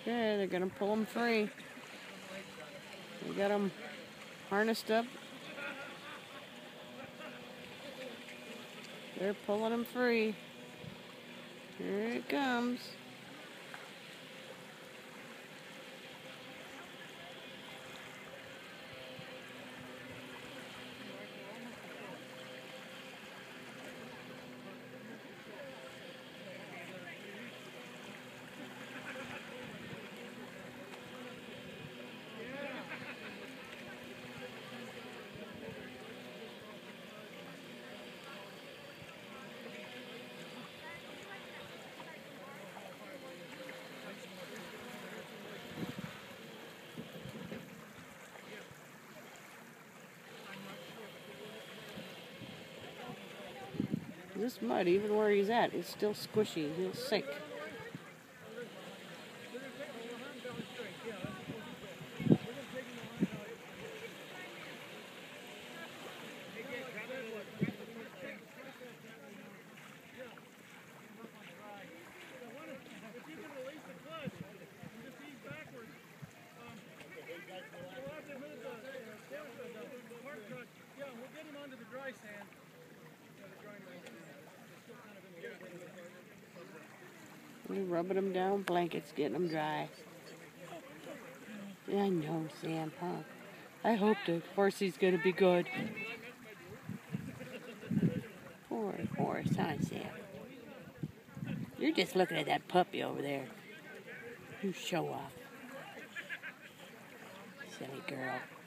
Okay, they're gonna pull him free. They got him harnessed up. They're pulling him free. Here it comes. This mud, even where he's at, is still squishy. He'll sink. We're rubbing them down, blankets, getting them dry. I know, Sam, huh? I hope the horsey's gonna be good. Poor horse, huh, Sam? You're just looking at that puppy over there. You show off. Silly girl.